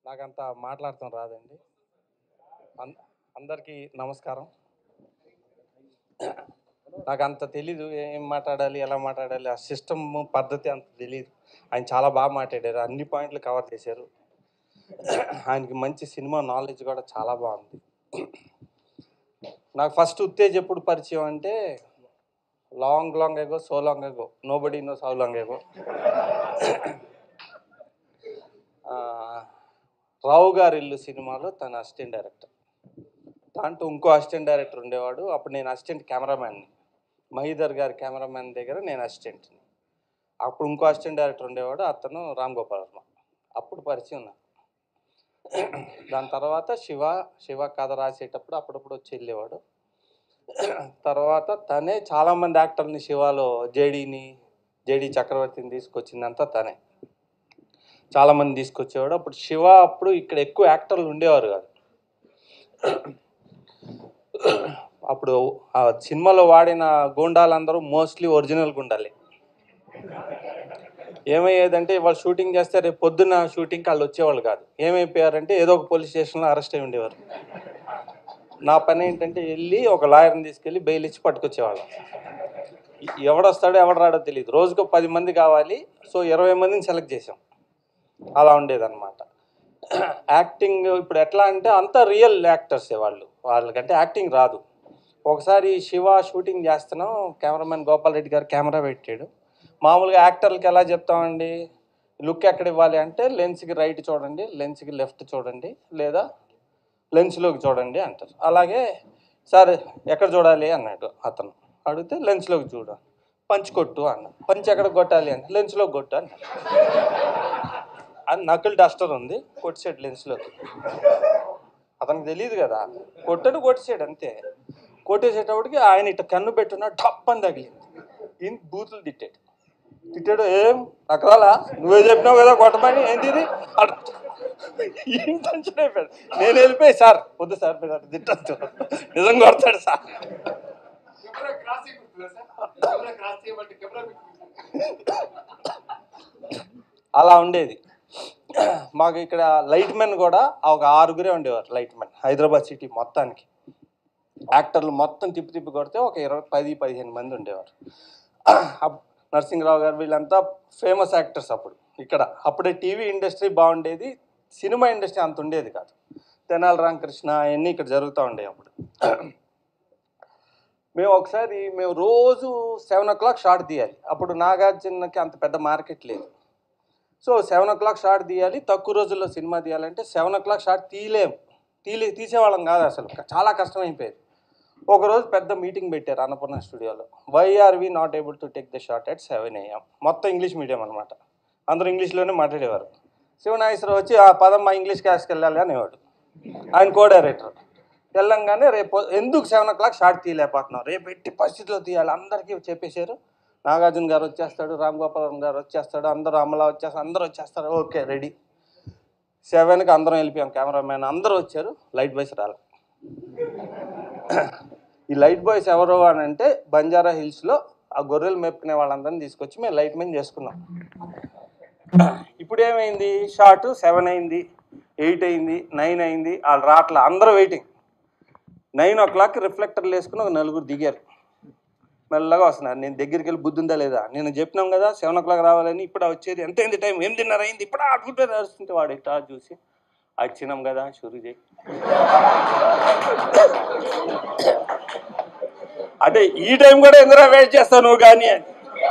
నాకంత మాట్లాడటం రాదండి. అన్ అందరికీ నమస్కారం. నాకంత తెలీదు ఏం మాట్లాడాలి, ఎలా మాట్లాడాలి, ఆ సిస్టమ్ పద్ధతి అంత తెలీదు. ఆయన చాలా బాగా మాట్లాడారు. అన్ని పాయింట్లు కవర్ చేశారు. ఆయనకి మంచి సినిమా నాలెడ్జ్ కూడా చాలా బాగుంది. నాకు ఫస్ట్ ఉత్తేజ్ ఎప్పుడు పరిచయం అంటే long long ago, so long ago, nobody knows how long ago. Rao గారి ఇల్లు సినిమాలో తన అసిస్టెంట్ డైరెక్టర్. దాంట్లో ఇంకో అసిస్టెంట్ డైరెక్టర్ ఉండేవాడు. అప్పుడు నేను అసిస్టెంట్ కెమెరామ్యాన్ని. మహీధర్ గారి కెమెరామ్యాన్ దగ్గర నేను అసిస్టెంట్ని. అప్పుడు ఇంకో అసిస్టెంట్ డైరెక్టర్ ఉండేవాడు, అతను రామ్ గోపాల్ వర్మ. అప్పుడు పరిచయం నాకు. దాని తర్వాత శివ కథ రాసేటప్పుడు అప్పుడప్పుడు వచ్చి వెళ్ళేవాడు. తర్వాత తనే చాలామంది యాక్టర్ని శివాలో జేడి చక్రవర్తిని తీసుకొచ్చిందంతా తనే. చాలామంది తీసుకొచ్చేవాడు. అప్పుడు శివ అప్పుడు ఇక్కడ ఎక్కువ యాక్టర్లు ఉండేవారు కాదు. అప్పుడు ఆ సినిమాలో వాడిన గూండాలందరూ మోస్ట్లీ ఒరిజినల్ గుండాలే. ఏమయ్యేదంటే వాళ్ళు షూటింగ్ చేస్తే రేపు పొద్దున్న షూటింగ్కి వాళ్ళు వచ్చేవాళ్ళు కాదు. ఏమైపోయారంటే ఏదో ఒక పోలీస్ స్టేషన్లో అరెస్ట్ అయి ఉండేవారు. నా పని ఏంటంటే వెళ్ళి ఒక లాయర్ని తీసుకెళ్ళి బెయిల్ ఇచ్చి పట్టుకొచ్చేవాళ్ళం. ఎవడొస్తాడో ఎవడు రాడో తెలియదు. రోజుకు 10 మంది కావాలి. సో 20 మందిని సెలెక్ట్ చేసాం. అలా ఉండేదన్నమాట. యాక్టింగ్ ఇప్పుడు ఎట్లా అంటే అంతా రియల్ యాక్టర్సే వాళ్ళకంటే యాక్టింగ్ రాదు. ఒకసారి శివ షూటింగ్ చేస్తున్నాం, కెమెరామెన్ గోపాల్ రెడ్డి గారు కెమెరా పెట్టాడు. మామూలుగా యాక్టర్లకి ఎలా చెప్తామండి, లుక్ ఎక్కడ ఇవ్వాలి అంటే లెన్స్కి రైట్ చూడండి, లెన్స్కి లెఫ్ట్ చూడండి, లేదా లెన్స్లోకి చూడండి అంటారు. అలాగే సార్ ఎక్కడ చూడాలి అన్నాడు అతను. అడిగితే లెన్స్లోకి చూడ. పంచ్ కొట్టు అన్నాడు. పంచ్ ఎక్కడ కొట్టాలి అంటే లెన్స్లోకి కొట్టు అన్నాడు. అది నకిల్ డస్టర్ ఉంది, కొట్టిసాడు లెన్స్లోకి. అతనికి తెలియదు కదా, కొట్టిసాడు అంతే. కొట్టేసేటప్పటికి ఆయన ఇట్లా కన్ను పెట్టున్నా టప్ అని తగిలింది. ఈయన బూతులు తిట్టాడు. ఏం అక్కడాలా నువ్వే చెప్పినావు కదా కొట్టమని, ఏంటి ఇది ఏం టెన్షన్ అయిపోయాడు. నేను వెళ్ళిపోయి సార్ వద్దు సార్ మీరు అట్లా తిట్టద్దు, నిజంగా కొడతాడు సార్. అలా ఉండేది. మాకు ఇక్కడ లైట్ మెన్ కూడా ఒక 6గురే ఉండేవారు. లైట్ మెన్ హైదరాబాద్ సిటీ మొత్తానికి. యాక్టర్లు మొత్తం తిప్పి కొడితే ఒక 10-15 మంది ఉండేవారు. నరసింహరావు గారు వీళ్ళంతా ఫేమస్ యాక్టర్స్ అప్పుడు ఇక్కడ. అప్పుడే టీవీ ఇండస్ట్రీ బాగుండేది, సినిమా ఇండస్ట్రీ అంత ఉండేది కాదు. తెనాలి రామకృష్ణ అవన్నీ ఇక్కడ జరుగుతూ ఉండేవి అప్పుడు. మేము రోజు 7 o'clock షార్ట్ తీయాలి. అప్పుడు నాగార్జునకి అంత పెద్ద మార్కెట్ లేదు. సో 7 o'clock షార్ట్ తీయాలి. తక్కువ రోజుల్లో సినిమా తీయాలంటే 7 o'clock షార్ట్ తీసేవాళ్ళం కాదు అసలు. చాలా కష్టమైపోయేది. ఒకరోజు పెద్ద మీటింగ్ పెట్టారు అన్నపూర్ణ స్టూడియోలో. Why are we not able to take the shot at 7 AM. మొత్తం ఇంగ్లీష్ మీడియం అనమాట. అందరూ ఇంగ్లీష్లోనే మాట్లాడేవారు. శివనాగేశ్వరరావు వచ్చి ఆ పదం మా ఇంగ్లీష్ క్లాస్కి వెళ్ళాలి అనేవాడు. ఆయన కో డైరెక్టర్. వెళ్ళంగానే రేపు ఎందుకు 7 o'clock షార్ట్ తీయలేకపోతున్నాం, రేపు ఎట్టి పరిస్థితిలో తీయాలి అందరికీ చెప్పేశారు. నాగార్జున గారు వచ్చేస్తాడు, రామ్ గోపాల్ వర్మ గారు వచ్చేస్తాడు, అందరూ అమలా వచ్చేస్తారు, అందరూ వచ్చేస్తారు. Okay ready. 7కి అందరం వెళ్ళిపోయాం. కెమెరామ్యాన్ అందరూ వచ్చారు. లైట్ బాయ్స్ రాలి. ఈ లైట్ బాయ్స్ ఎవరు అని అంటే బంజారా హిల్స్లో ఆ గొర్రెలు మేపుకునే వాళ్ళందరినీ తీసుకొచ్చి మేము లైట్ మెన్ చేసుకున్నాం. ఇప్పుడు ఏమైంది, షార్ట్ 7 అయింది, 8 అయింది, 9 అయింది. వాళ్ళు రాట్లా, అందరూ వెయిటింగ్. 9 o'clock రిఫ్లెక్టర్లు వేసుకుని ఒక 4 దిగారు. మెల్లగా వస్తున్నారు. నేను దగ్గరికి వెళ్ళి బుద్ధి ఉందా లేదా, నేను చెప్పినాం కదా 7 o'clock రావాలని, ఇప్పుడు వచ్చేది ఎంత అయింది టైం, 8:30 అయింది, ఇప్పుడు అడుగుంటే నడుస్తుంటే వాడు ఇట్లా చూసి వచ్చినాం కదా షురూ చేయి అంటే ఈ టైం కూడా ఎందుకు వెయిట్ చేస్తావు నువ్వు కానీ అని.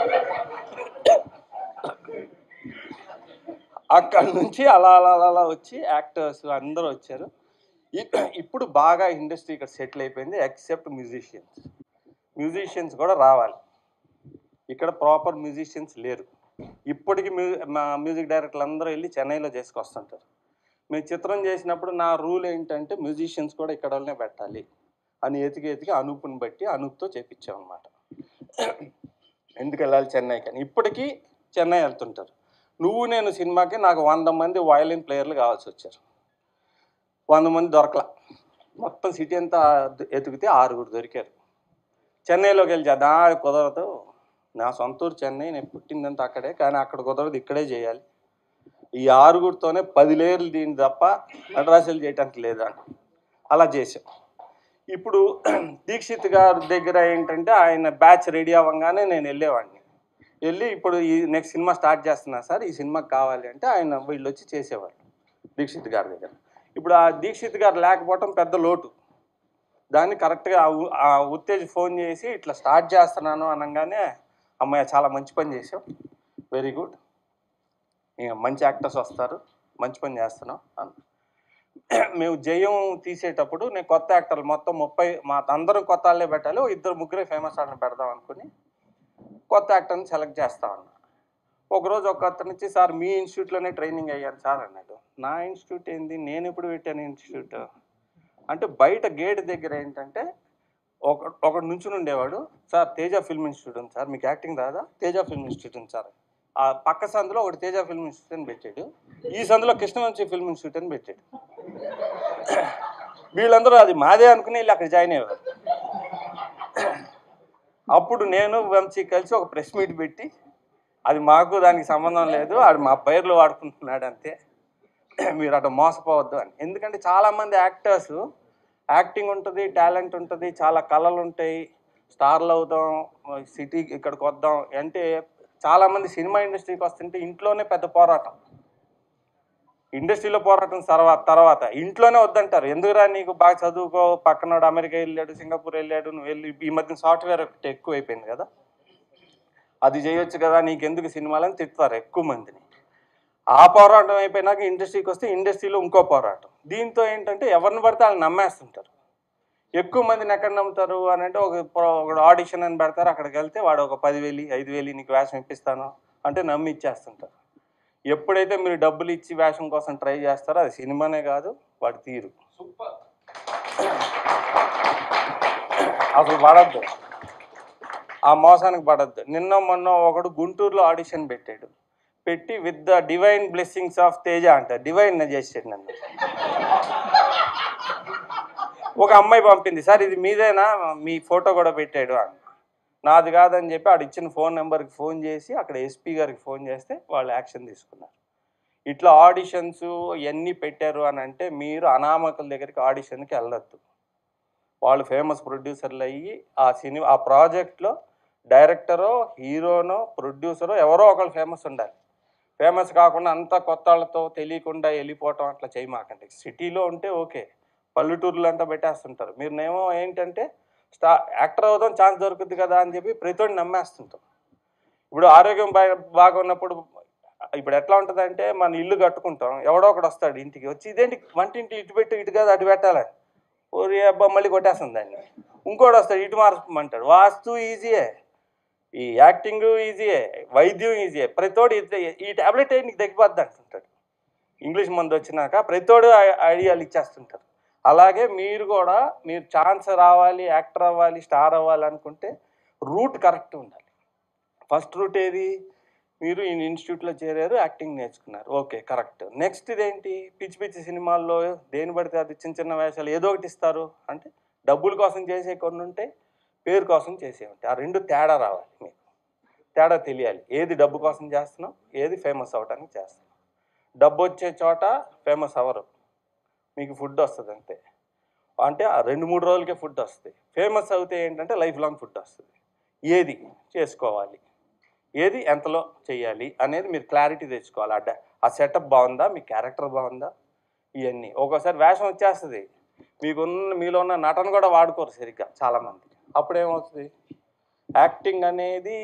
అక్కడి నుంచి అలా అలా అలా వచ్చి యాక్టర్స్ అందరూ వచ్చారు. ఇప్పుడు బాగా ఇండస్ట్రీ ఇక్కడ సెటిల్ అయిపోయింది, ఎక్సెప్ట్ మ్యూజిషియన్స్ కూడా రావాలి. ఇక్కడ ప్రాపర్ మ్యూజిషియన్స్ లేరు. ఇప్పటికీ మా మ్యూజిక్ డైరెక్టర్లు అందరూ వెళ్ళి చెన్నైలో చేసుకొస్తుంటారు. మేము చిత్రం చేసినప్పుడు నా రూల్ ఏంటంటే మ్యూజిషియన్స్ కూడా ఇక్కడ వాళ్ళనే పెట్టాలి అని ఎతికి అనూప్ని బట్టి అనూప్తో చేపించామన్నమాట. ఎందుకు వెళ్ళాలి చెన్నైకి అని. ఇప్పటికీ చెన్నై వెళ్తుంటారు. నువ్వు నేను సినిమాకి నాకు 100 మంది వయలిన్ ప్లేయర్లు కావాల్సి వచ్చారు. 100 మంది దొరకలా. మొత్తం సిటీ అంతా ఎతికితే 6 దొరికారు. చెన్నైలోకి వెళ్ళి చేద్దాం, కుదరదు, నా సొంతూరు చెన్నై, నేను పుట్టిందంతా అక్కడే, కానీ అక్కడ కుదరదు, ఇక్కడే చేయాలి. ఈ ఆరుగురితోనే 10 లేయర్లు దీని తప్ప నటరాశులు చేయటానికి లేదా అలా చేసాం. ఇప్పుడు దీక్షిత్ గారి దగ్గర ఏంటంటే ఆయన బ్యాచ్ రెడీ అవ్వగానే నేను వెళ్ళేవాడిని. వెళ్ళి ఇప్పుడు ఈ నెక్స్ట్ సినిమా స్టార్ట్ చేస్తున్నా సార్, ఈ సినిమాకి కావాలి అంటే ఆయన వీళ్ళు వచ్చి చేసేవాళ్ళు దీక్షిత్ గారి దగ్గర. ఇప్పుడు ఆ దీక్షిత్ గారు లేకపోవటం పెద్ద లోటు. దాన్ని కరెక్ట్గా ఆ ఉత్తేజ్ ఫోన్ చేసి ఇట్లా స్టార్ట్ చేస్తున్నాను అనగానే, అమ్మాయి చాలా మంచి పని చేసావు, వెరీ గుడ్, ఇంకా మంచి యాక్టర్స్ వస్తారు, మంచి పని చేస్తున్నాం అన్న. మేము జయం తీసేటప్పుడు నేను కొత్త యాక్టర్లు మొత్తం 30 మా అందరం కొత్త వాళ్ళే పెట్టాలి, 2-3 ఫేమస్ వాళ్ళని పెడదాం అనుకుని కొత్త యాక్టర్ని సెలెక్ట్ చేస్తా ఉన్నా. ఒకరోజు ఒక అతను నుంచి, సార్ మీ ఇన్స్టిట్యూట్లోనే ట్రైనింగ్ అయ్యాను సార్ అన్నాడు. నా ఇన్స్టిట్యూట్ ఏంది, నేను ఎప్పుడు పెట్టాను ఇన్స్టిట్యూట్ అంటే, బయట గేట్ దగ్గర ఏంటంటే ఒకడు నుంచుని ఉండేవాడు, సార్ తేజ ఫిల్మ్ ఇన్స్టిట్యూట్ ఉంది సార్, మీకు యాక్టింగ్ రాదా, తేజ ఫిల్మ్ ఇన్స్టిట్యూట్ ఉంది సార్. ఆ పక్క సందులో ఒకటి తేజ ఫిల్మ్ ఇన్స్టిట్యూట్ అని పెట్టాడు, ఈ సందులో కృష్ణవంశీ ఫిల్మ్ ఇన్స్టిట్యూట్ అని పెట్టాడు. వీళ్ళందరూ అది మాదే అనుకుని వెళ్ళి అక్కడ జాయిన్ అయ్యేవారు. అప్పుడు నేను వంశీ కలిసి ఒక ప్రెస్ మీట్ పెట్టి, అది మాకు దానికి సంబంధం లేదు, అది మా పేర్లు వాడుకుంటున్నాడు అంతే, మీరు అటు మోసపోవద్దు అని. ఎందుకంటే చాలామంది యాక్టర్స్ యాక్టింగ్ ఉంటుంది, టాలెంట్ ఉంటుంది, చాలా కళలు ఉంటాయి, స్టార్లు అవుతాం, సిటీకి ఇక్కడికి వద్దాం అంటే, చాలామంది సినిమా ఇండస్ట్రీకి వస్తుంటే ఇంట్లోనే పెద్ద పోరాటం, ఇండస్ట్రీలో పోరాటం తర్వాత ఇంట్లోనే వద్దంటారు. ఎందుకురా నీకు బాగా చదువుకో, పక్కనోడు అమెరికా వెళ్ళాడు, సింగపూర్ వెళ్ళాడు, నువ్వు వెళ్ళి, ఈ మధ్యన సాఫ్ట్వేర్ ఒకటి ఎక్కువ అయిపోయింది కదా, అది చేయొచ్చు కదా, నీకెందుకు సినిమాలని తిడతారు ఎక్కువ మందిని. ఆ పోరాటం అయిపోయినాక ఇండస్ట్రీకి వస్తే ఇండస్ట్రీలో ఇంకో పోరాటం. దీంతో ఏంటంటే ఎవరిని పడితే వాళ్ళు నమ్మేస్తుంటారు. ఎక్కువ మందిని ఎక్కడ నమ్ముతారు అని అంటే, ఒక ఆడిషన్ అని పెడతారు, అక్కడికి వెళ్తే వాడు ఒక 10,000 5,000 నీకు వేషం ఇప్పిస్తాను అంటే నమ్మి ఇచ్చేస్తుంటారు. ఎప్పుడైతే మీరు డబ్బులు ఇచ్చి వేషం కోసం ట్రై చేస్తారో అది సినిమానే కాదు, వాడి తీరు అసలు పడద్దు, ఆ మోసానికి పడద్దు. నిన్న మొన్న ఒకడు గుంటూరులో ఆడిషన్ పెట్టాడు, పెట్టి with the divine blessings of Teja అంట డివైన్ చేసాడు నన్ను. ఒక అమ్మాయి పంపింది, సార్ ఇది మీదేనా, మీ ఫోటో కూడా పెట్టాడు అని. నాది కాదని చెప్పి ఆడు ఇచ్చిన ఫోన్ నెంబర్కి ఫోన్ చేసి అక్కడ ఎస్పీ గారికి ఫోన్ చేస్తే వాళ్ళు యాక్షన్ తీసుకున్నారు. ఇట్లా ఆడిషన్స్ ఇవన్నీ పెట్టారు అని అంటే మీరు అనామకుల దగ్గరికి ఆడిషన్కి వెళ్ళొద్దు. వాళ్ళు ఫేమస్ ప్రొడ్యూసర్లు అయ్యి ఆ ప్రాజెక్ట్లో డైరెక్టరో, హీరోనో, ప్రొడ్యూసరో ఎవరో ఒకళ్ళు ఫేమస్ ఉండాలి. ఫేమస్ కాకుండా అంతా కొత్త వాళ్ళతో తెలియకుండా వెళ్ళిపోవటం అట్లా చేయమాకండి. సిటీలో ఉంటే ఓకే, పల్లెటూరులో అంతా పెట్టేస్తుంటారు. మీరునేమో ఏంటంటే యాక్టర్ అవుదాం ఛాన్స్ దొరుకుతుంది కదా అని చెప్పి ప్రతివాడిని నమ్మేస్తుంటాం. ఇప్పుడు ఆరోగ్యం బాగా ఉన్నప్పుడు ఇప్పుడు ఎట్లా ఉంటుందంటే, మన ఇల్లు కట్టుకుంటాం, ఎవడో ఒకడు వస్తాడు ఇంటికి వచ్చి, ఇదేంటి వంటింటి ఇటు పెట్టి ఇటు కాదు అటు పెట్టాలని, ఓరి అబ్బా మళ్ళీ కొట్టేస్తుంది దాన్ని. ఇంకోటి వస్తాడు ఇటు మార్చమంటాడు. వాస్తు ఈజీయే, ఈ యాక్టింగ్ ఈజీయే, వైద్యం ఈజీయే. ప్రతితోడు ఈ ట్యాబ్లెట్ నీకు తగ్గిపోద్ది అంటుంటాడు. ఇంగ్లీష్ మందు వచ్చినాక ప్రతితోడు ఐడియాలు ఇచ్చేస్తుంటారు. అలాగే మీరు కూడా, మీరు ఛాన్స్ రావాలి, యాక్టర్ అవ్వాలి, స్టార్ అవ్వాలి అనుకుంటే రూట్ కరెక్ట్ ఉండాలి. ఫస్ట్ రూట్ ఏది, మీరు ఈ ఇన్స్టిట్యూట్లో చేరారు, యాక్టింగ్ నేర్చుకున్నారు, ఓకే కరెక్ట్. నెక్స్ట్ ఇదేంటి, పిచ్చి పిచ్చి సినిమాల్లో దేని పడితే అది చిన్న చిన్న వేషాలు ఏదో ఒకటి ఇస్తారు అంటే, డబ్బుల కోసం చేసే కొన్ని ఉంటాయి, పేరు కోసం చేసే ఉంటాయి. ఆ రెండు తేడా రావాలి, మీకు తేడా తెలియాలి. ఏది డబ్బు కోసం చేస్తున్నాం, ఏది ఫేమస్ అవ్వడానికి చేస్తున్నాం. డబ్బు వచ్చే చోట ఫేమస్ అవ్వరు, మీకు ఫుడ్ వస్తుంది అంతే. అంటే ఆ 2-3 రోజులకే ఫుడ్ వస్తుంది. ఫేమస్ అవుతే ఏంటంటే లైఫ్ లాంగ్ ఫుడ్ వస్తుంది. ఏది చేసుకోవాలి, ఏది ఎంతలో చేయాలి అనేది మీరు క్లారిటీ తెచ్చుకోవాలి. ఆ సెటప్ బాగుందా, మీ క్యారెక్టర్ బాగుందా, ఇవన్నీ. ఒక్కోసారి వేషం వచ్చేస్తుంది, మీలో ఉన్న నటన కూడా వాడుకోరు సరిగ్గా చాలామంది. అప్పుడేమవుతుంది, యాక్టింగ్ అనేది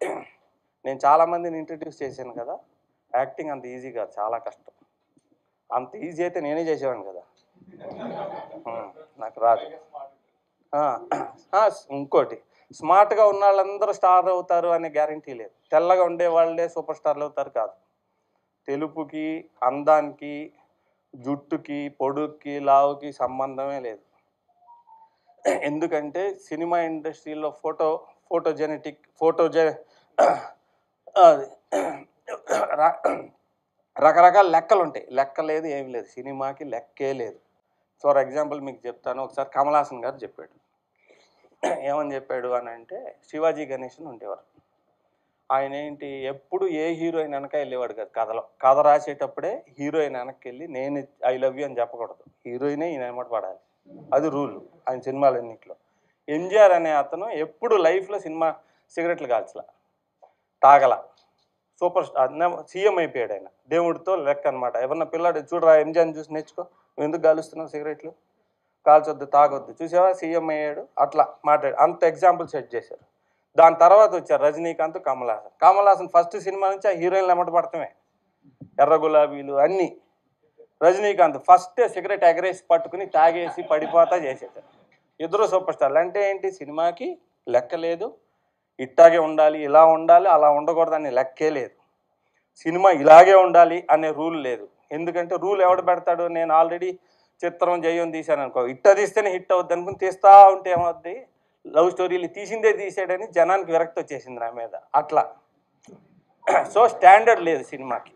నేను చాలామందిని ఇంట్రడ్యూస్ చేశాను కదా, యాక్టింగ్ అంత ఈజీ కాదు, చాలా కష్టం. అంత ఈజీ అయితే నేనే చేసేవాడిని కదా, నాకు రాదు. ఇంకోటి, స్మార్ట్గా ఉన్న వాళ్ళందరూ స్టార్ అవుతారు అనే గ్యారంటీ లేదు. తెల్లగా ఉండే వాళ్ళే సూపర్ స్టార్లు అవుతారు కాదు. తెలుపుకి, అందానికి, జుట్టుకి, పొడుక్కి, లావుకి సంబంధమే లేదు. ఎందుకంటే సినిమా ఇండస్ట్రీలో రకరకాల లెక్కలు ఉంటాయి. లెక్క లేదు, ఏమి లేదు, సినిమాకి లెక్కే లేదు. ఫర్ ఎగ్జాంపుల్ మీకు చెప్తాను. ఒకసారి కమల్ హాసన్ గారు చెప్పాడు. ఏమని చెప్పాడు అని అంటే, శివాజీ గణేషన్ ఉండేవారు. ఆయన ఏంటి ఎప్పుడు ఏ హీరోయిన్ వెనక వెళ్ళేవాడు కాదు. కథ రాసేటప్పుడే హీరోయిన్ వెనక్కి వెళ్ళి నేను ఐ లవ్ యూ అని చెప్పకూడదు, హీరోయినే ఈయన వెంబడి పడాలి. అది రూల్ ఆయన సినిమాలన్నింటిలో. ఎంజిఆర్ అనే అతను ఎప్పుడు లైఫ్లో సినిమా సిగరెట్లు కాల్చలా, తాగల, సూపర్ స్టార్ సీఎం అయిపోయాడు ఆయన. దేవుడితో లెక్క అనమాట. ఎవరన్నా పిల్లాడు చూడరా ఎంజిఆర్ని చూసి నేర్చుకో, నువ్వు ఎందుకు కాలుస్తున్నావు సిగరెట్లు, కాల్చొద్దు, తాగొద్దు, చూసావా సీఎం అయ్యాడు, అట్లా మాట్లాడు. అంత ఎగ్జాంపుల్ సెట్ చేశారు. దాని తర్వాత వచ్చారు రజనీకాంత్, కమల్ హాసన్ ఫస్ట్ సినిమా నుంచి ఆ హీరోయిన్లు ఎమ్మట పడతామే, ఎర్ర గులాబీలు అన్నీ. రజనీకాంత్ ఫస్ట్ సిగరెట్ ఎగరేసి పట్టుకుని తాగేసి పడిపోతా చేసేసారు. ఇద్దరు సూపర్ స్టార్లు. అంటే ఏంటి, సినిమాకి లెక్క లేదు, ఇట్టాగే ఉండాలి, ఇలా ఉండాలి, అలా ఉండకూడదని లెక్కే లేదు. సినిమా ఇలాగే ఉండాలి అనే రూల్ లేదు. ఎందుకంటే రూల్ ఎవడు పెడతాడు? నేను ఆల్రెడీ చిత్రం జయం తీశాను అనుకో, ఇట్ట తీస్తేనే హిట్ అవుద్ది అనుకుని తీస్తూ ఉంటే ఏమవుద్ది, లవ్ స్టోరీలు తీసిందే తీసాడని జనానికి విరక్తి వచ్చేసింది నా మీద. అట్లా సో స్టాండర్డ్ లేదు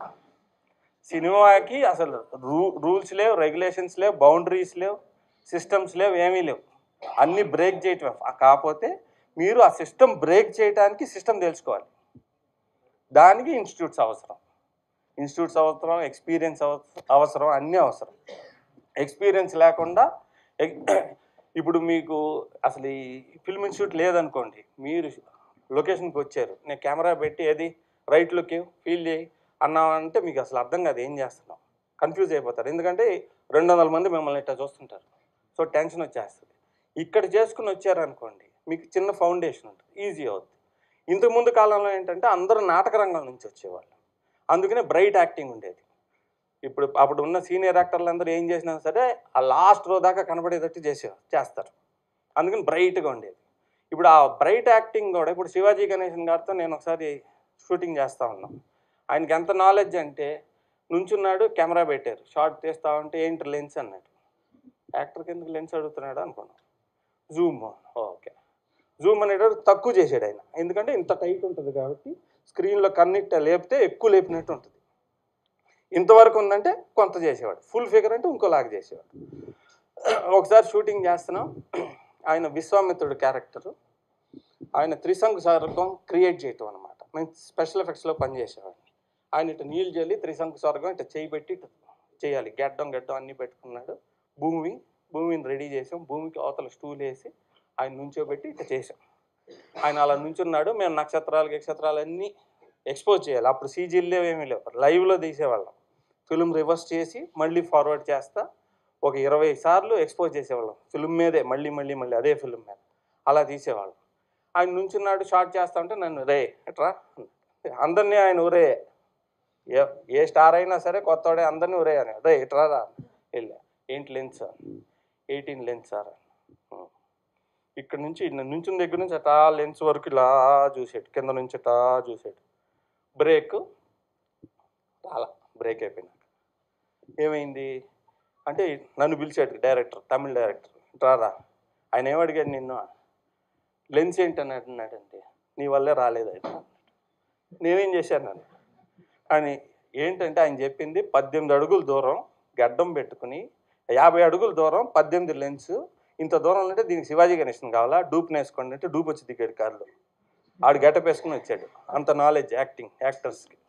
సినిమాకి అసలు రూల్స్ లేవు, రెగ్యులేషన్స్ లేవు, బౌండరీస్ లేవు, సిస్టమ్స్ లేవు, ఏమీ లేవు. అన్నీ బ్రేక్ చేయటం. కాకపోతే మీరు ఆ సిస్టమ్ బ్రేక్ చేయడానికి సిస్టమ్ తెలుసుకోవాలి. దానికి ఇన్స్టిట్యూట్స్ అవసరం, ఎక్స్పీరియన్స్ అవసరం, అన్నీ అవసరం. ఎక్స్పీరియన్స్ లేకుండా ఇప్పుడు మీకు అసలు ఈ ఫిల్మ్ ఇన్స్టిట్యూట్ లేదనుకోండి, మీరు లొకేషన్కి వచ్చారు, నేను కెమెరా పెట్టి ఏది రైట్లోకి ఫీల్ చేయి అన్నామంటే మీకు అసలు అర్థం కాదు ఏం చేస్తున్నాం, కన్ఫ్యూజ్ అయిపోతారు. ఎందుకంటే 200 మంది మిమ్మల్ని ఇట్లా చూస్తుంటారు. సో టెన్షన్ వచ్చేస్తుంది. ఇక్కడ చేసుకుని వచ్చారనుకోండి, మీకు చిన్న ఫౌండేషన్ ఉంటుంది, ఈజీ అవుతుంది. ఇంతకుముందు కాలంలో ఏంటంటే అందరూ నాటక రంగం నుంచి వచ్చేవాళ్ళు, అందుకనే బ్రైట్ యాక్టింగ్ ఉండేది. అప్పుడు ఉన్న సీనియర్ యాక్టర్లు అందరూ ఏం చేసినా సరే ఆ లాస్ట్ రో దాకా కనబడేటట్టు చేస్తారు, అందుకని బ్రైట్గా ఉండేది. ఇప్పుడు ఆ బ్రైట్ యాక్టింగ్ కూడా ఇప్పుడు శివాజీ గణేశన్ గారితో నేను ఒకసారి షూటింగ్ చేస్తూ ఉన్నాం. ఆయనకి ఎంత నాలెడ్జ్ అంటే, నుంచున్నాడు, కెమెరా పెట్టారు, షార్ట్ తీస్తా ఉంటే ఏంటి లెన్స్ అన్నాడు. యాక్టర్కి ఎందుకు లెన్స్ అడుగుతున్నాడు అనుకున్నాం. జూమ్, ఓకే, జూమ్ అనేటప్పుడు తక్కువ చేసాడు ఆయన, ఎందుకంటే ఇంత టైట్ ఉంటుంది కాబట్టి స్క్రీన్లో కన్నిట్ట లేపితే ఎక్కువ లేపినట్టు ఉంటుంది. ఇంతవరకు ఉందంటే కొంత చేసేవాడు, ఫుల్ ఫిగర్ అంటే ఇంకోలాగా చేసేవాడు. ఒకసారి షూటింగ్ చేస్తున్నాం, ఆయన విశ్వామిత్రుడు క్యారెక్టరు, ఆయన త్రిశంకు స్వర్గం క్రియేట్ చేయటం అనమాట. మేము స్పెషల్ ఎఫెక్ట్స్లో పనిచేసేవాడిని. ఆయన ఇటు నీళ్ళు చల్లి త్రిశంకు స్వర్గం ఇట్లా చేయి పెట్టి ఇటు చేయాలి, గడ్డం అన్నీ పెట్టుకున్నాడు. భూమిని రెడీ చేసాం, భూమికి అవతల స్టూల్ వేసి ఆయన నుంచోబెట్టి ఇట్లా చేసాం. ఆయన అలా నుంచున్నాడు, మేము నక్షత్రాలు అన్నీ ఎక్స్పోజ్ చేయాలి. అప్పుడు సీజీలు ఏమీ లేవు, లైవ్లో తీసేవాళ్ళం. ఫిల్మ్ రివర్స్ చేసి మళ్ళీ ఫార్వర్డ్ చేస్తా ఒక 20 సార్లు ఎక్స్పోజ్ చేసేవాళ్ళం ఫిల్మ్ మీదే, మళ్ళీ అదే ఫిల్మ్ మీద అలా తీసేవాళ్ళం. ఆయన నుంచున్నాడు, షార్ట్ చేస్తా ఉంటే నన్ను రే ఎట్రా అందరినీ ఆయన ఊరే, ఏ స్టార్ అయినా సరే కొత్తవాడే అందరినీ ఊరే అని, రే ఎట్రా రా వెళ్ళా. ఏంటి లెన్స్ సార్, 18 లెన్స్ సార్. ఇక్కడ నుంచి నుంచిన దగ్గర నుంచి అటా లెన్స్ వరకు ఇలా చూసాడు, కింద నుంచి అటా చూసాడు. బ్రేక్ అయిపోయినాక ఏమైంది అంటే నన్ను పిలిచాడు డైరెక్టర్, తమిళ డైరెక్టర్, రారా. ఆయన ఏమడిగాడు, నిన్ను లెన్స్ ఏంటని అన్నాడంటే, నీ వల్లే రాలేదు ఆయన. నేనేం చేశాను అని ఏంటంటే ఆయన చెప్పింది 18 అడుగుల దూరం గడ్డం పెట్టుకుని 50 అడుగుల దూరం 18 లెన్స్, ఇంత దూరం అంటే దీనికి శివాజీ గణేశన్ కావాలా, డూప్ని వేసుకోండి అంటే డూప్ వచ్చి దిగాడు కారులో. ఆడు గెటప్ వేసుకుని వచ్చాడు. అంత నాలెడ్జ్ యాక్టర్స్కి.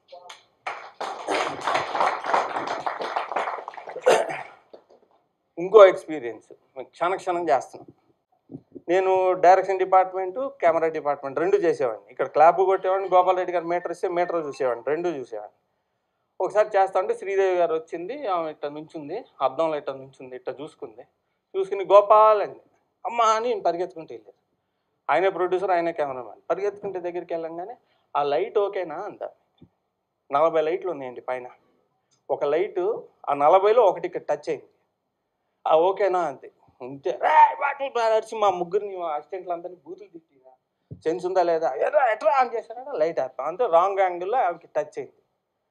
ఇంకో ఎక్స్పీరియన్స్ క్షణం చేస్తున్నాను. నేను డైరెక్షన్ డిపార్ట్మెంటు, కెమెరా డిపార్ట్మెంట్ రెండు చేసేవాడిని. ఇక్కడ క్లాప్ కొట్టేవాడిని, గోపాల్ రెడ్డి గారు మీటర్ ఇస్తే మీటర్ చూసేవాడిని, రెండు చూసేవాడిని. ఒకసారి చేస్తా ఉంటే శ్రీదేవి గారు వచ్చింది, ఆమె ఇట్లా నుంచుంది, అద్దంలో ఇట్లా నుంచుంది, ఇట్లా చూసుకుని గోపాల్ అండి అమ్మ అని నేను పరిగెత్తుకుంటూ వెళ్ళాను. ఆయనే ప్రొడ్యూసర్, ఆయనే కెమెరామ్యాన్. పరిగెత్తుకుంటే దగ్గరికి వెళ్ళంగానే ఆ లైట్ ఓకేనా అంట. 40 లైట్లు ఉన్నాయండి పైన. ఒక లైటు ఆ 40లో ఒకటి ఇక్కడ టచ్ అయింది. ఆ ఓకేనా అంతే. ఉంటే నడిచి మా ముగ్గురిని అసిస్టెంట్లు అందరినీ బూతులు తిట్టినా, సెన్స్ ఉందా లేదా, ఎట్రా ఆన్ చేశారా, లైట్ వేస్తాం అంతే. రాంగ్ యాంగిల్లో ఆమెకి టచ్ అయింది.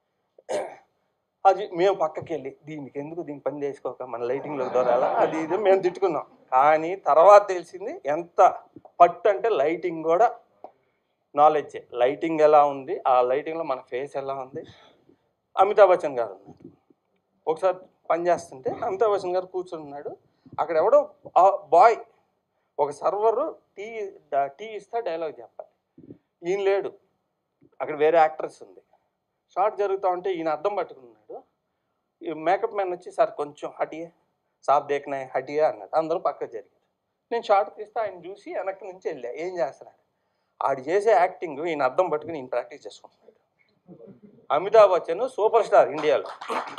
అది మేము పక్కకి వెళ్ళి దీని పని చేసుకోక మన లైటింగ్లో దొరాలా అది ఇది మేము తిట్టుకున్నాం. కానీ తర్వాత తెలిసింది ఎంత పట్టు అంటే లైటింగ్ కూడా నాలెడ్జే. లైటింగ్ ఎలా ఉంది, ఆ లైటింగ్లో మన ఫేస్ ఎలా ఉంది. అమితాబ్ బచ్చన్ గారు ఉన్నారు. ఒకసారి పని చేస్తుంటే అమితాబ్ బచ్చన్ గారు కూర్చున్నాడు. అక్కడ ఎవడో బాయ్, ఒక సర్వరు టీ ఇస్తా డైలాగ్ చెప్పాలి, ఈయన లేడు. అక్కడ వేరే యాక్ట్రెస్ ఉంది. షార్ట్ జరుగుతూ ఉంటే ఈయన అద్దం పట్టుకున్నాడు. ఈ మేకప్ మ్యాన్ వచ్చి సార్ కొంచెం హటియే సాబ్ దేఖనా హటియే అన్నాడు. అందరూ పక్కకు జరిగారు. నేను షార్ట్ తీస్తే ఆయన చూసి వెనక్కి నుంచి వెళ్ళా, ఏం చేస్తున్నాడు ఆడు చేసే యాక్టింగ్ ఈయన అద్దం పట్టుకుని ఈయన ప్రాక్టీస్ చేసుకుంటున్నాడు. అమితాబ్ బచ్చన్ సూపర్ స్టార్ ఇండియాలో,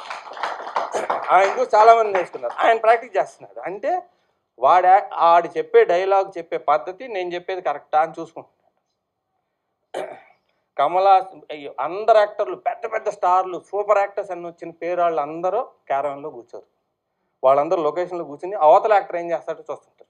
ఆయనకు చాలామంది నేర్చుకున్నారు, ఆయన ప్రాక్టీస్ చేస్తున్నాడు. అంటే ఆడు చెప్పే డైలాగ్ చెప్పే పద్ధతి నేను చెప్పేది కరెక్టా అని చూసుకుంటున్నాడు. కమలా అందరు యాక్టర్లు పెద్ద పెద్ద స్టార్లు సూపర్ యాక్టర్స్ అని వచ్చిన పేరు వాళ్ళు అందరూ క్యారవాన్లో కూర్చోరు. వాళ్ళందరూ లొకేషన్లో కూర్చుని అవతల యాక్టర్ ఏం చేస్తాడో చూస్తుంటారు.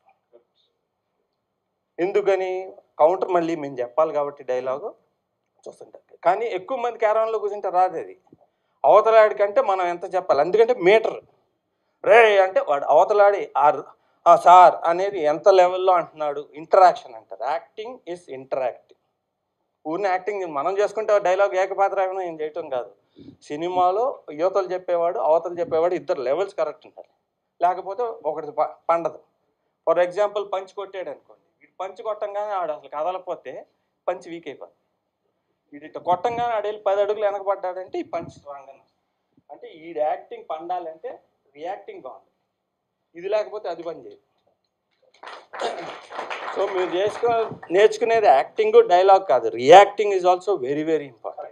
ఎందుకని కౌంటర్ మళ్ళీ మేము చెప్పాలి కాబట్టి డైలాగు చూస్తుంటారు. కానీ ఎక్కువ మంది క్యారవాన్లో కూర్చుంటే రాదు అది. అవతలాడికంటే మనం ఎంత చెప్పాలి, ఎందుకంటే మీటర్ రే అంటే వాడు అవతలాడి సార్ అనేది ఎంత లెవెల్లో అంటున్నాడు. ఇంటరాక్షన్ అంటారు. Acting is interacting. ఊరిని యాక్టింగ్ మనం చేసుకుంటే డైలాగ్ ఏకపాత్రాభినయం ఏం చేయటం కాదు. సినిమాలో యువతలు చెప్పేవాడు అవతలు చెప్పేవాడు ఇద్దరు లెవెల్స్ కరెక్ట్ ఉంటారు, లేకపోతే ఒకటి పండదు. ఫర్ ఎగ్జాంపుల్ పంచ్ కొట్టాడు అనుకోండి, వీడు పంచ్ కొట్టంగానే ఆడు అసలు కదలకపోతే పంచ్ వీక్ అయిపోతుంది. వీడి ఇట్లా కొట్టంగానే ఆడు వెళ్ళి 10 అడుగులు వెనకబడ్డాడంటే ఈ పంచ్ స్ట్రాంగ్ అని. అంటే ఈ యాక్టింగ్ పండాలంటే రియాక్టింగ్ బాగుంది, ఇది లేకపోతే అది పని చేయదు. సో మీరు నేర్చుకునేది యాక్టింగ్ డైలాగ్ కాదు, reacting is also very very important.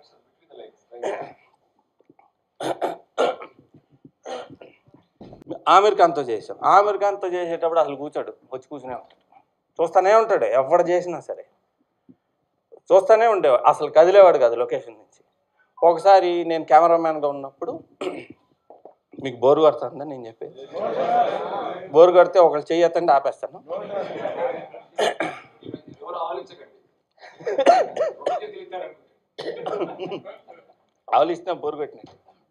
Aamir ఖాన్తో చేసాం. ఆమిర్ ఖాన్తో చేసేటప్పుడు అసలు కూర్చోడు, వచ్చి కూర్చునే ఉంటాడు, చూస్తూనే ఉంటాడు. ఎవడు చేసినా సరే చూస్తూనే ఉండేవాడు, అసలు కదిలేవాడు కాదు లొకేషన్ నుంచి. ఒకసారి నేను కెమెరామ్యాన్గా ఉన్నప్పుడు, మీకు బోరు కొడుతుందని నేను చెప్పేది, బోరు కొడితే ఒకళ్ళు చెయ్యొద్దండి ఆపేస్తాను. ఆవలిస్తున్నా బోరు కొట్టినట్టు.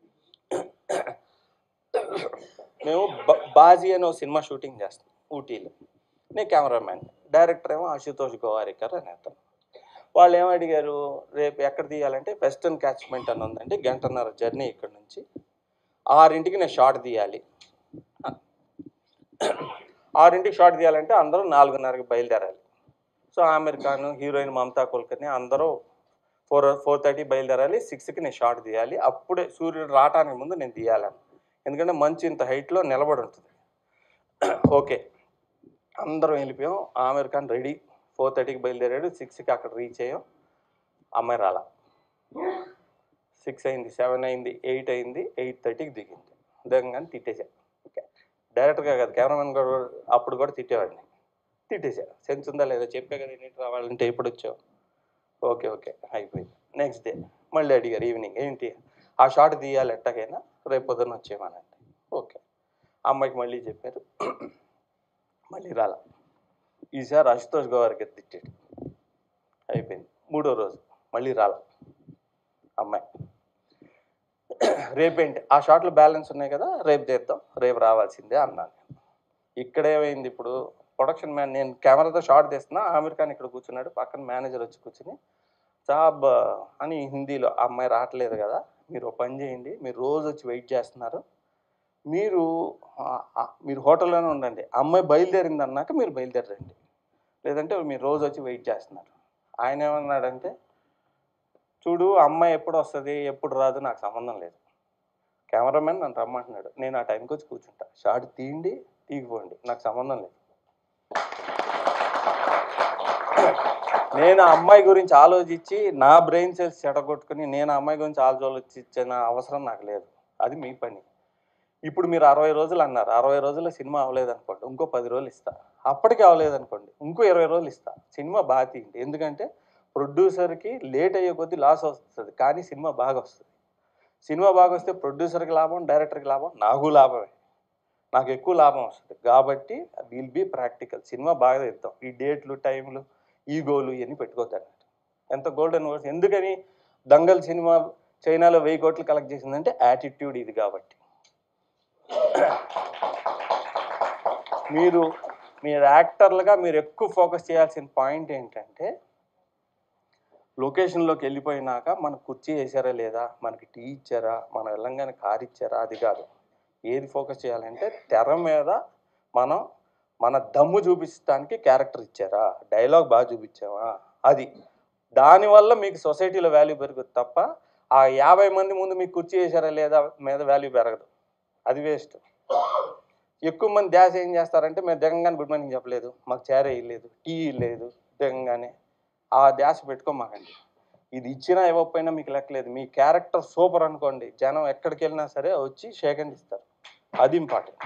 మేము బాజీ అని ఒక సినిమా షూటింగ్ చేస్తాం ఊటీలో. నేను కెమెరామ్యాన్, డైరెక్టర్ ఏమో అశుతోష్ గోవారికర్ అని అతను. వాళ్ళు ఏమడిగారు, రేపు ఎక్కడ తీయాలంటే వెస్టర్న్ క్యాచ్మెంట్ అని ఉందండి, 1.5 గంట జర్నీ ఇక్కడ నుంచి, 6ంటికి నేను షార్ట్ తీయాలి. 6ంటికి షార్ట్ తీయాలంటే అందరూ 4:30కి బయలుదేరాలి. సో ఆమిర్ ఖాన్, హీరోయిన్ మమతా కుల్కర్ని అందరూ 4:30 బయలుదేరాలి, 6కి నేను షార్ట్ తీయాలి. అప్పుడే సూర్యుడు రావటానికి ముందు నేను తీయాలని, ఎందుకంటే మంచు ఇంత హైట్లో నిలబడి ఉంటుంది. ఓకే అందరం వెళ్ళిపోయాం. ఆమిర్ ఖాన్ రెడీ, 4:30కి బయలుదేరాడు, 6కి అక్కడ రీచ్ అయ్యాం. అమ్మాయి రాలా. 6 అయింది, 7 అయింది, 8 అయింది, 8:30కి దిగింది. దిగంగానే తిట్టేశా. ఓకే డైరెక్టర్గా కాదు కెమెరామెన్ కూడా అప్పుడు కూడా తిట్టేవాడిని. తిట్టేశా, సెన్స్ ఉందా లేదా, చెప్పే కదా ఎన్నింటి రావాలంటే ఎప్పుడు వచ్చావు. ఓకే ఓకే అయిపోయింది. నెక్స్ట్ డే మళ్ళీ అడిగారు ఈవినింగ్, ఏంటి ఆ షార్ట్ తీయాలి ఎట్టకైనా, రేపు పొద్దున్న వచ్చేయమనండి. ఓకే అమ్మాయికి మళ్ళీ చెప్పారు, మళ్ళీ రాలా. ఈసారి అశుతోష్ గోవారికర్ తిట్టాడు. అయిపోయింది. 3వ రోజు మళ్ళీ రాలా అమ్మాయి. రేపేంటి ఆ షార్ట్లు బ్యాలెన్స్ ఉన్నాయి కదా, రేపు చేద్దాం, రేపు రావాల్సిందే అన్నాను. ఇక్కడేమైంది, ఇప్పుడు ప్రొడక్షన్ మ్యాన్, నేను కెమెరాతో షార్ట్ తీస్తున్నా, ఆమిర్ ఖాన్ ఇక్కడ కూర్చున్నాడు, పక్కన మేనేజర్ వచ్చి కూర్చుని సాబ్ అని హిందీలో, అమ్మాయి రావట్లేదు కదా, మీరు పని చేయండి, మీరు రోజు వచ్చి వెయిట్ చేస్తున్నారు, మీరు హోటల్లోనే ఉండండి, అమ్మాయి బయలుదేరింది అన్నాక మీరు బయలుదేరండి, లేదంటే మీరు రోజు వచ్చి వెయిట్ చేస్తున్నారు. ఆయన ఏమన్నాడంటే, చూడు అమ్మాయి ఎప్పుడు వస్తుంది ఎప్పుడు రాదు నాకు సంబంధం లేదు, కెమెరామెన్ నన్ను రమ్మంటున్నాడు, నేను ఆ టైంకి వచ్చి కూర్చుంటా, షార్ట్ తీయండి తీగిపోండి, నాకు సంబంధం లేదు. నేను ఆ అమ్మాయి గురించి ఆలోచించి నా బ్రెయిన్ సెల్స్ చెడగొట్టుకుని నేను ఆ అమ్మాయి గురించి ఆలోచించిన అవసరం నాకు లేదు, అది మీ పని. ఇప్పుడు మీరు 60 రోజులు అన్నారు, 60 రోజుల్లో సినిమా అవ్వలేదనుకోండి, ఇంకో 10 రోజులు ఇస్తా, అప్పటికి అవ్వలేదనుకోండి ఇంకో 20 రోజులు ఇస్తా, సినిమా బాగా తీయండి. ఎందుకంటే ప్రొడ్యూసర్కి లేట్ అయ్యే కొద్దీ లాస్ వస్తుంది, కానీ సినిమా బాగా వస్తుంది. సినిమా బాగా వస్తే ప్రొడ్యూసర్కి లాభం, డైరెక్టర్కి లాభం, నాకు లాభమే, నాకు ఎక్కువ లాభం వస్తుంది. కాబట్టి విల్ బీ ప్రాక్టికల్, సినిమా బాగా తెద్దాం, ఈ డేట్లు టైంలు ఈ గోలు ఇవన్నీ పెట్టుకోతాడు. ఎంత గోల్డెన్ వర్డ్స్. ఎందుకని దంగల్ సినిమా చైనాలో 1000 కోట్లు కలెక్ట్ చేసిందంటే యాటిట్యూడ్ ఇది. కాబట్టి మీరు యాక్టర్లుగా మీరు ఎక్కువ ఫోకస్ చేయాల్సిన పాయింట్ ఏంటంటే, లొకేషన్లోకి వెళ్ళిపోయినాక మనకు కుర్చీ వేసారా లేదా, మనకి టీ ఇచ్చారా, మనం వెళ్ళంగానే కార్ ఇచ్చారా, అది కాదు. ఏది ఫోకస్ చేయాలంటే తెర మీద మనం మన దమ్ము చూపించడానికి క్యారెక్టర్ ఇచ్చారా, డైలాగ్ బాగా చూపించావా, అది దానివల్ల మీకు సొసైటీలో వాల్యూ పెరుగుతుంది తప్ప ఆ 50 మంది ముందు మీకు కుర్చీ వేసారా లేదా మీద వాల్యూ పెరగదు. అది వేస్ట్. ఎక్కువ మంది ధ్యాస ఏం చేస్తారంటే మేము దిగంగానే గుడ్ మార్నింగ్ చెప్పలేదు, మాకు చైర్ వేయలేదు, టీ లేదు, దిగంగానే ఆ ధ్యాస పెట్టుకోమాకండి. ఇది ఇచ్చినా ఇవ్వకపోయినా మీకు లెక్కలేదు. మీ క్యారెక్టర్ సూపర్ అనుకోండి, జనం ఎక్కడికి వెళ్ళినా సరే వచ్చి షేక్ హ్యాండ్ ఇస్తారు. అది ఇంపార్టెంట్.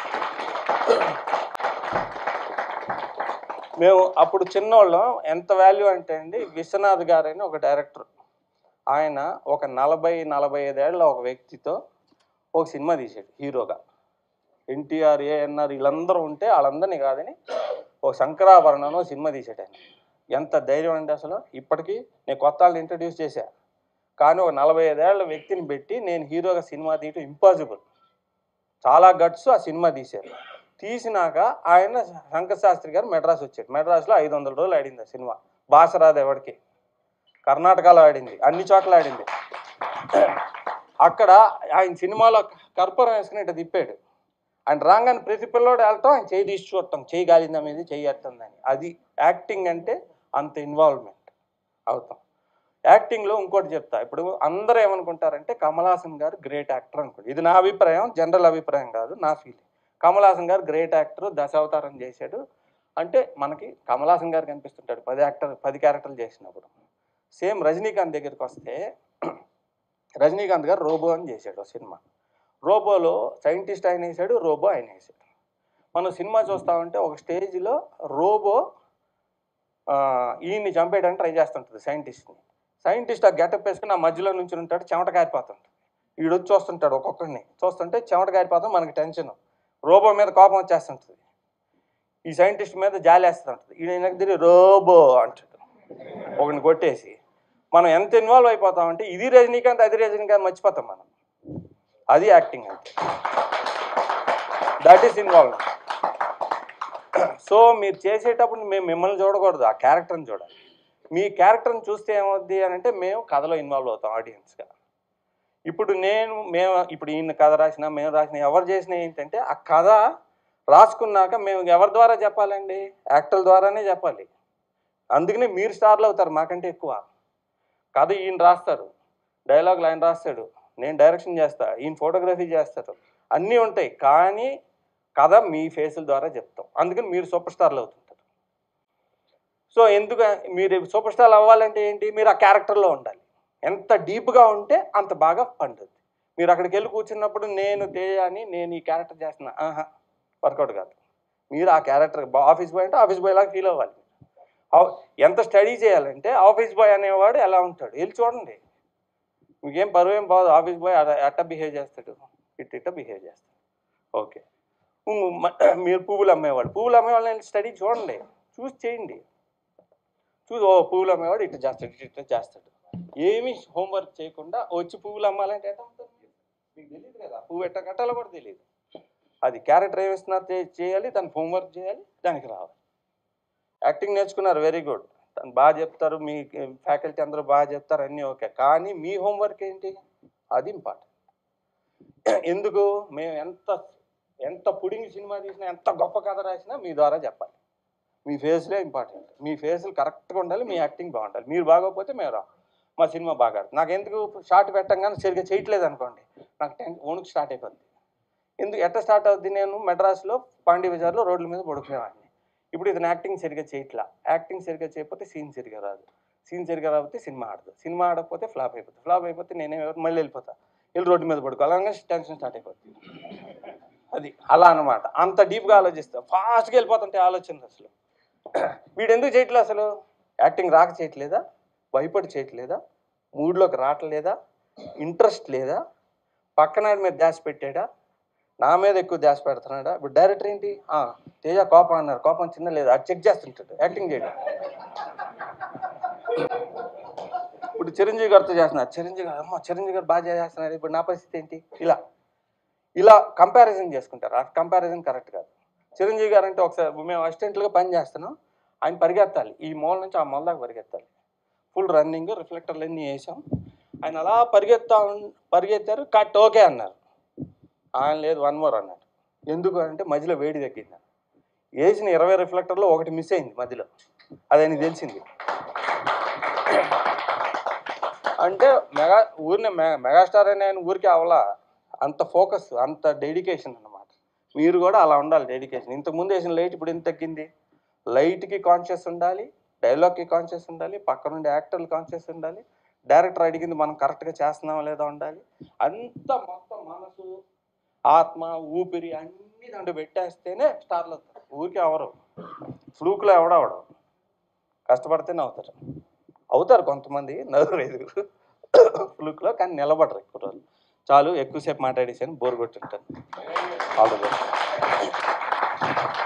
మేము అప్పుడు చిన్నోళ్ళం. ఎంత వాల్యూ అంటే అండి, విశ్వనాథ్ గారు అని ఒక డైరెక్టర్, ఆయన ఒక 40-45 ఏళ్ళ ఒక వ్యక్తితో ఒక సినిమా తీసాడు హీరోగా. ఎన్టీఆర్, ఏఎన్ఆర్ వీళ్ళందరూ ఉంటే వాళ్ళందరినీ కాదని ఒక శంకరాభరణంలో సినిమా తీసాడు ఆయన. ఎంత ధైర్యం అండి అసలు. ఇప్పటికీ నేను కొత్త వాళ్ళని ఇంట్రడ్యూస్ చేశా, కానీ ఒక 45 ఏళ్ళ వ్యక్తిని పెట్టి నేను హీరోగా సినిమా తీయటం ఇంపాసిబుల్. చాలా గట్స్ ఆ సినిమా తీశారు. తీసినాక ఆయన శంకర్ శాస్త్రి గారు మెడ్రాస్ వచ్చాడు. మెడ్రాస్లో 500 రోజులు ఆడింది ఆ సినిమా. భాష రాదు ఎవరికి. కర్ణాటకలో ఆడింది, అన్ని చోట్ల ఆడింది. అక్కడ ఆయన సినిమాలో కర్పూరం వేసుకుని ఇట్లా తిప్పాడు. ఆయన రాగానే ప్రతి పిల్లోడు వెళ్ళటం, ఆయన చేయి తీసి చూడటం, చేయి గాలిందా మీద, చేయి ఎత్తుందని. అది యాక్టింగ్ అంటే, అంత ఇన్వాల్వ్మెంట్ అవుతాం. యాక్టింగ్లో ఇంకోటి చెప్తా. ఇప్పుడు అందరూ ఏమనుకుంటారంటే కమల్ హాసన్ గారు గ్రేట్ యాక్టర్ అనుకోండి. ఇది నా అభిప్రాయం, జనరల్ అభిప్రాయం కాదు, నా ఫీలింగ్. కమల్ హాసన్ గారు గ్రేట్ యాక్టర్, దశావతారం చేశాడు అంటే మనకి కమల్ హాసన్ గారు కనిపిస్తుంటాడు 10 క్యారెక్టర్లు చేసినప్పుడు. సేమ్ రజనీకాంత్ దగ్గరికి వస్తే, రజనీకాంత్ గారు రోబో అని చేశాడు సినిమా. రోబోలో సైంటిస్ట్ ఆయన వేసాడు, రోబో ఆయన వేసాడు. మనం సినిమా చూస్తామంటే ఒక స్టేజ్లో రోబో ఈయన్ని చంపేయడానికి ట్రై చేస్తుంటుంది సైంటిస్ట్ని. సైంటిస్ట్ ఆ గెటప్ వేసుకుని ఆ మధ్యలో నుంచి ఉంటాడు, చెమట కారిపోతుంటుంది. వీడొచ్చి చూస్తుంటాడు, ఒక్కొక్కడిని చూస్తుంటే చెమట కారిపోతాం, మనకి టెన్షన్. రోబో మీద కోపం వచ్చేస్తుంటుంది, ఈ సైంటిస్ట్ మీద జాలి వేస్తుంటుంది. ఈయన తిరిగి రోబో అంటాడు, ఒకరిని కొట్టేసి. మనం ఎంత ఇన్వాల్వ్ అయిపోతామంటే ఇది రజనీకాంత్ అది రజనీకాంత్ మర్చిపోతాం మనం. అది యాక్టింగ్ అంటే, దట్ ఈస్ ఇన్వాల్వ్. సో మీరు చేసేటప్పుడు మేము మిమ్మల్ని చూడకూడదు, ఆ క్యారెక్టర్ని చూడాలి. మీ క్యారెక్టర్ని చూస్తే ఏమవుద్ది అని అంటే మేము కథలో ఇన్వాల్వ్ అవుతాం ఆడియన్స్గా. ఇప్పుడు ఇప్పుడు ఈయన కథ రాసినా, మేము రాసినా, ఎవరు చేసినా ఏంటంటే ఆ కథ రాసుకున్నాక మేము ఎవరి ద్వారా చెప్పాలండి? యాక్టర్ల ద్వారానే చెప్పాలి. అందుకనే మీరు స్టార్లు అవుతారు మాకంటే ఎక్కువ. కథ ఈయన రాస్తారు, డైలాగులు ఆయన రాస్తాడు, నేను డైరెక్షన్ చేస్తా, ఈయన ఫోటోగ్రఫీ చేస్తారు, అన్నీ ఉంటాయి. కానీ కథ మీ ఫేసుల ద్వారా చెప్తాం. అందుకని మీరు సూపర్ స్టార్లు అవుతుంటారు. సో ఎందుకు మీరు సూపర్ స్టార్ అవ్వాలంటే ఏంటి? మీరు ఆ క్యారెక్టర్లో ఉండాలి. ఎంత డీప్గా ఉంటే అంత బాగా పండుద్ది. మీరు అక్కడికి వెళ్ళి కూర్చున్నప్పుడు నేను తేజాని, నేను ఈ క్యారెక్టర్ చేస్తున్నా, వర్కౌట్ కాదు. మీరు ఆ క్యారెక్టర్ ఆఫీస్ బాయ్ అంటే ఆఫీస్ బాయ్ లాగా ఫీల్ అవ్వాలి. ఎంత స్టడీ చేయాలంటే ఆఫీస్ బాయ్ అనేవాడు ఎలా ఉంటాడు వెళ్ళి చూడండి. మీకేం పరువేం బాదు. ఆఫీస్ బాయ్ అట్ట బిహేవ్ చేస్తాడు, ఇట్ట బిహేవ్ చేస్తాడు. ఓకే. మీరు పువ్వులు అమ్మేవాళ్ళని స్టడీ చూడండి, చూసి చేయండి. చూసి పువ్వులు అమ్మేవాడు ఇట్లా చేస్తాడు. ఏమీ హోంవర్క్ చేయకుండా వచ్చి పువ్వులు అమ్మాలంటే ఎట్లా ఉంటుంది? మీకు తెలియదు కదా, పువ్వు ఎట్ట కట్టాలో కూడా తెలియదు. అది క్యారెక్టర్ ఏమిస్తున్నారు చేయాలి, దానికి హోంవర్క్ చేయాలి, దానికి రావాలి. యాక్టింగ్ నేర్చుకున్నారు, వెరీ గుడ్, తను బాగా చెప్తారు, మీ ఫ్యాకల్టీ అందరూ బాగా చెప్తారు, అన్నీ ఓకే. కానీ మీ హోంవర్క్ ఏంటి? అది ఇంపార్టెంట్. ఎందుకు? మేము ఎంత పుడింగి సినిమా తీసినా, ఎంత గొప్ప కథ రాసినా మీ ద్వారా చెప్పాలి. మీ ఫేస్లే ఇంపార్టెంట్. మీ ఫేస్లు కరెక్ట్గా ఉండాలి, మీ యాక్టింగ్ బాగుండాలి. మీరు బాగోకపోతే మేము రా, మా సినిమా బాగా. నాకు ఎందుకు షార్ట్ పెట్టంగానే సరిగ్గా చేయట్లేదు అనుకోండి, నాకు వణుకు స్టార్ట్ అయిపోద్ది. ఎట్లా స్టార్ట్ అవుద్ది? నేను మెడ్రాస్లో పాండీ బజార్లో రోడ్ల మీద పడుకునేవాడిని. ఇప్పుడు ఇతను యాక్టింగ్ సరిగ్గా చేయట్లా. యాక్టింగ్ సరిగ్గా చేయకపోతే సీన్ సరిగ్గా రాదు, సీన్ సరిగ్గా రాకపోతే సినిమా ఆడదు, సినిమా ఆడకపోతే ఫ్లాప్ అయిపోతే నేనే మళ్ళీ వెళ్ళిపోతా, వెళ్ళి రోడ్డు మీద పడుకో, అలాగే టెన్షన్ స్టార్ట్ అయిపోద్ది. అది అలా అనమాట. అంత డీప్గా ఆలోచిస్తా, ఫాస్ట్గా వెళ్ళిపోతుంటే ఆలోచన. అసలు వీడు ఎందుకు చేయట్లేదు? అసలు యాక్టింగ్ రాక చేయట్లేదా? భయపడి చేయట్లేదా? మూడ్లోకి రావట్లేదా? ఇంట్రెస్ట్ లేదా? పక్కనాడి మీద ధ్యాస పెట్టాడా? నా మీద ఎక్కువ ధ్యాస పెడుతున్నాడా? ఇప్పుడు డైరెక్టర్ ఏంటి, తేజ కోపం అన్నారు, కోపం చిన్న లేదా, అది చెక్ చేస్తుంటాడు, యాక్టింగ్ చేయడం. ఇప్పుడు చిరంజీవి గారితో చేస్తున్నారు, చిరంజీవి గారు బాగా చేస్తున్నారు, ఇప్పుడు నా పరిస్థితి ఏంటి? ఇలా కంపారిజన్ చేసుకుంటారు. ఆ కంపారిజన్ కరెక్ట్ కాదు. చిరంజీవి గారు అంటే ఒకసారి మేము అసిస్టెంట్లుగా పని చేస్తున్నాం, ఆయన పరిగెత్తాలి, ఈ మూల నుంచి ఆ మూల దాకా పరిగెత్తాలి, ఫుల్ రన్నింగ్, రిఫ్లెక్టర్లు అన్నీ వేసాం. ఆయన అలా పరిగెత్తారు, కట్ ఓకే అన్నారు. ఆయన లేదు, 1 more అన్నాడు. ఎందుకు అంటే మధ్యలో వేడి తగ్గింది. వేసిన 20 రిఫ్లెక్టర్లో ఒకటి మిస్ అయింది మధ్యలో, అది ఆయనకి తెలిసింది. అంటే ఊరిని మెగాస్టార్ అని ఆయన ఊరికి అవలా, అంత ఫోకస్, అంత డెడికేషన్ అన్నమాట. మీరు కూడా అలా ఉండాలి, డెడికేషన్. ఇంతకుముందు వేసిన లైట్ ఇప్పుడు ఎంత తగ్గింది? లైట్కి కాన్షియస్ ఉండాలి, డైలాగ్కి కాన్షియస్ ఉండాలి, పక్క నుండి యాక్టర్లు కాన్షియస్ ఉండాలి, డైరెక్టర్ అడిగింది మనం కరెక్ట్గా చేస్తున్నామా లేదా ఉండాలి. అంత మొత్తం మనసు, ఆత్మ, ఊపిరి అన్నీ దాంట్లో పెట్టేస్తేనే స్టార్లు అవుతారు. ఊరికి అవరు, ఫ్లూక్లో ఎవడవడం, కష్టపడితేనే అవుతారు కొంతమంది, నలుగురు ఐదుగురు ఫ్లూక్లో, కానీ నిలబడరు ఎక్కువ రోజులు. చాలు, ఎక్కువసేపు మాట్లాడేసాను, బోర్ కొట్టుంటాను. All the best.